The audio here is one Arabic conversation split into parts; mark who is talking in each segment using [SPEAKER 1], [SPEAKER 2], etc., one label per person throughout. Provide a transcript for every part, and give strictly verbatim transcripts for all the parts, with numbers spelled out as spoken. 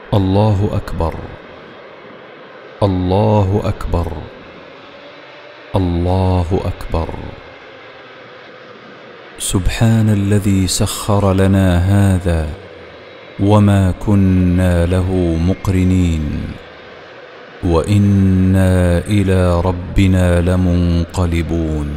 [SPEAKER 1] الله أكبر. الله أكبر. الله أكبر. سبحان الذي سخر لنا هذا وما كنا له مقرنين وإنا إلى ربنا لمنقلبون.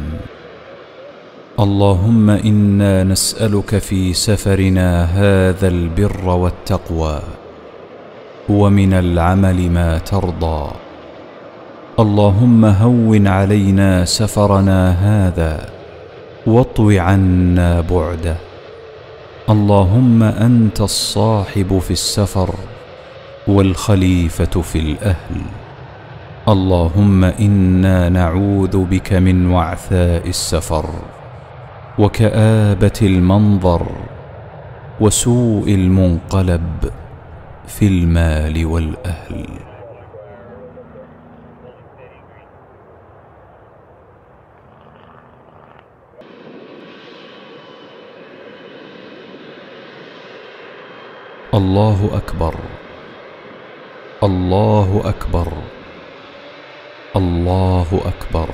[SPEAKER 1] اللهم إنا نسألك في سفرنا هذا البر والتقوى ومن العمل ما ترضى. اللهم هون علينا سفرنا هذا واطو عنا بعده. اللهم أنت الصاحب في السفر والخليفة في الأهل. اللهم إنا نعوذ بك من وعثاء السفر وكآبة المنظر وسوء المنقلب في المال والأهل. الله أكبر. الله أكبر. الله أكبر.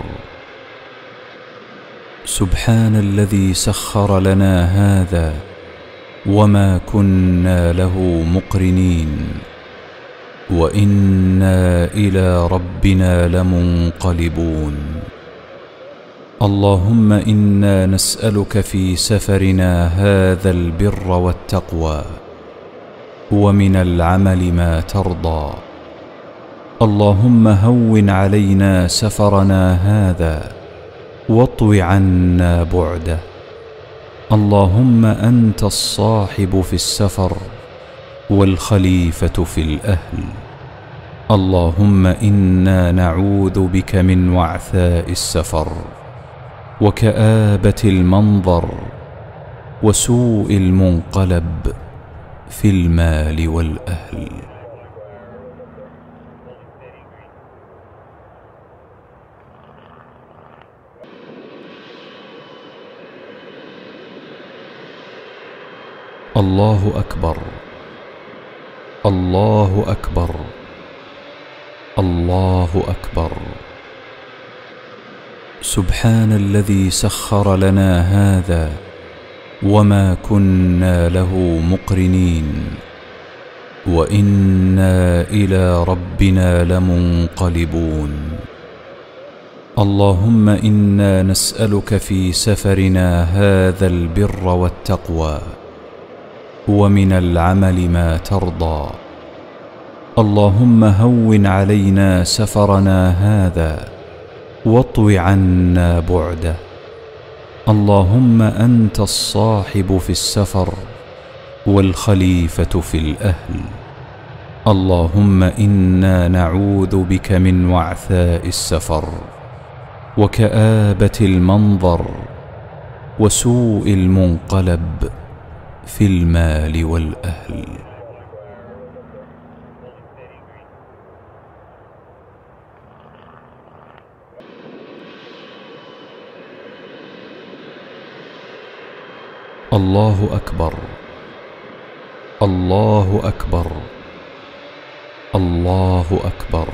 [SPEAKER 1] سبحان الذي سخر لنا هذا وما كنا له مقرنين وإنا إلى ربنا لمنقلبون. اللهم إنا نسألك في سفرنا هذا البر والتقوى ومن العمل ما ترضى. اللهم هون علينا سفرنا هذا واطو عنا بعده. اللهم أنت الصاحب في السفر والخليفة في الأهل. اللهم إنا نعوذ بك من وعثاء السفر وكآبة المنظر وسوء المنقلب في المال والأهل. الله أكبر. الله أكبر. الله أكبر. سبحان الذي سخر لنا هذا وما كنا له مقرنين وإنا إلى ربنا لمنقلبون. اللهم إنا نسألك في سفرنا هذا البر والتقوى ومن العمل ما ترضى. اللهم هون علينا سفرنا هذا واطو عنا بعده. اللهم أنت الصاحب في السفر والخليفة في الأهل. اللهم إنا نعوذ بك من وعثاء السفر وكآبة المنظر وسوء المنقلب في المال والأهل. الله أكبر. الله أكبر. الله أكبر.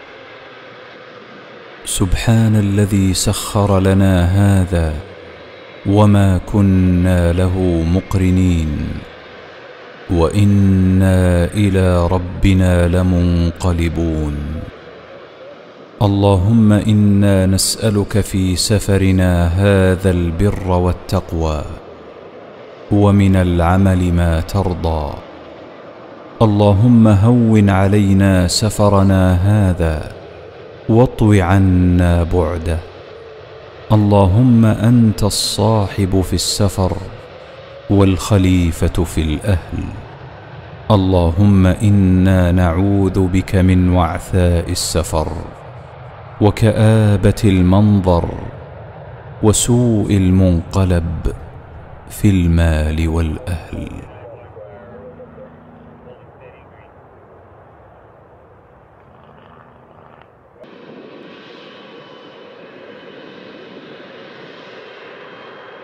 [SPEAKER 1] سبحان الذي سخر لنا هذا وما كنا له مقرنين وإنا إلى ربنا لمنقلبون. اللهم إنا نسألك في سفرنا هذا البر والتقوى ومن العمل ما ترضى. اللهم هون علينا سفرنا هذا واطو عنا بعده. اللهم أنت الصاحب في السفر والخليفة في الأهل. اللهم إنا نعوذ بك من وعثاء السفر وكآبة المنظر وسوء المنقلب في المال والأهل.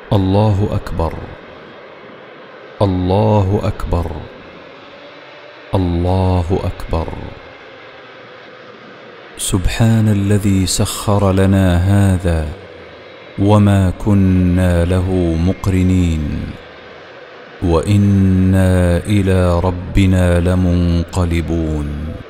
[SPEAKER 1] الله أكبر. الله أكبر. الله أكبر. سبحان الذي سخر لنا هذا وما كنا له مقرنين وإنا إلى ربنا لمنقلبون.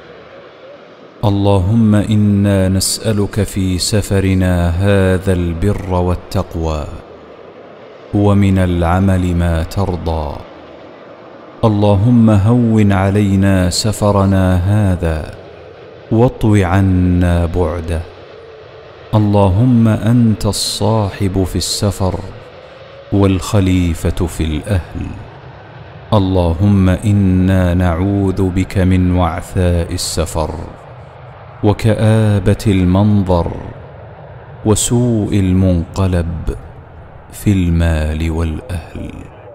[SPEAKER 1] اللهم إنا نسألك في سفرنا هذا البر والتقوى ومن العمل ما ترضى. اللهم هون علينا سفرنا هذا واطو عنا بعده. اللهم أنت الصاحب في السفر والخليفة في الأهل. اللهم إنا نعوذ بك من وعثاء السفر وكآبة المنظر وسوء المنقلب في المال والأهل.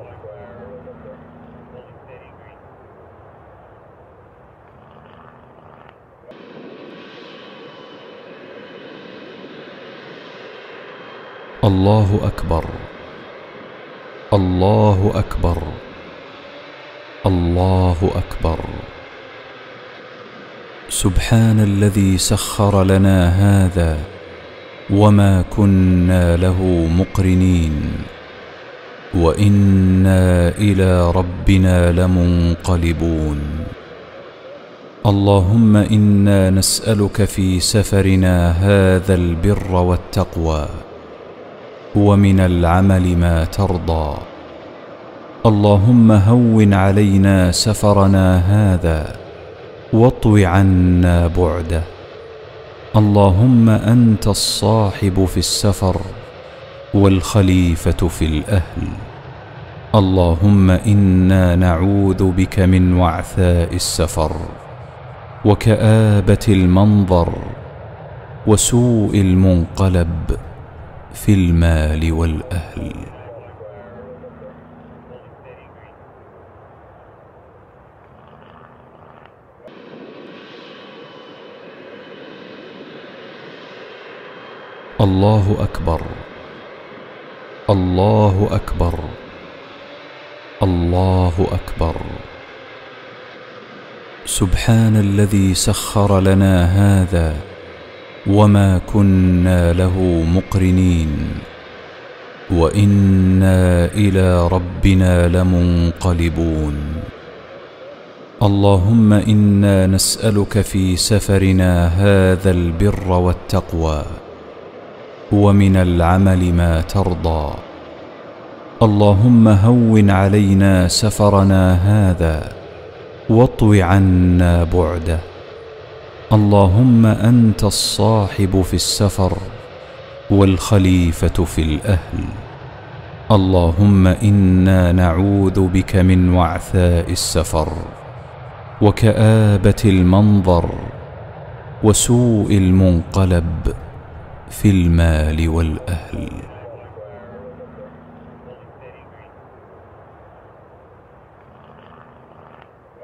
[SPEAKER 1] الله أكبر. الله أكبر. الله أكبر. سبحان الذي سخر لنا هذا وما كنا له مقرنين وإنا إلى ربنا لمنقلبون. اللهم إنا نسألك في سفرنا هذا البر والتقوى ومن العمل ما ترضى. اللهم هون علينا سفرنا هذا واطو عنا بعده. اللهم أنت الصاحب في السفر والخليفة في الأهل. اللهم إنا نعوذ بك من وعثاء السفر وكآبة المنظر وسوء المنقلب في المال والأهل. الله أكبر. الله أكبر. الله أكبر. سبحان الذي سخر لنا هذا وما كنا له مقرنين وإنا إلى ربنا لمنقلبون. اللهم إنا نسألك في سفرنا هذا البر والتقوى ومن العمل ما ترضى. اللهم هون علينا سفرنا هذا واطو عنا بعده. اللهم أنت الصاحب في السفر والخليفة في الأهل. اللهم إنا نعوذ بك من وعثاء السفر وكآبة المنظر وسوء المنقلب في المال والأهل.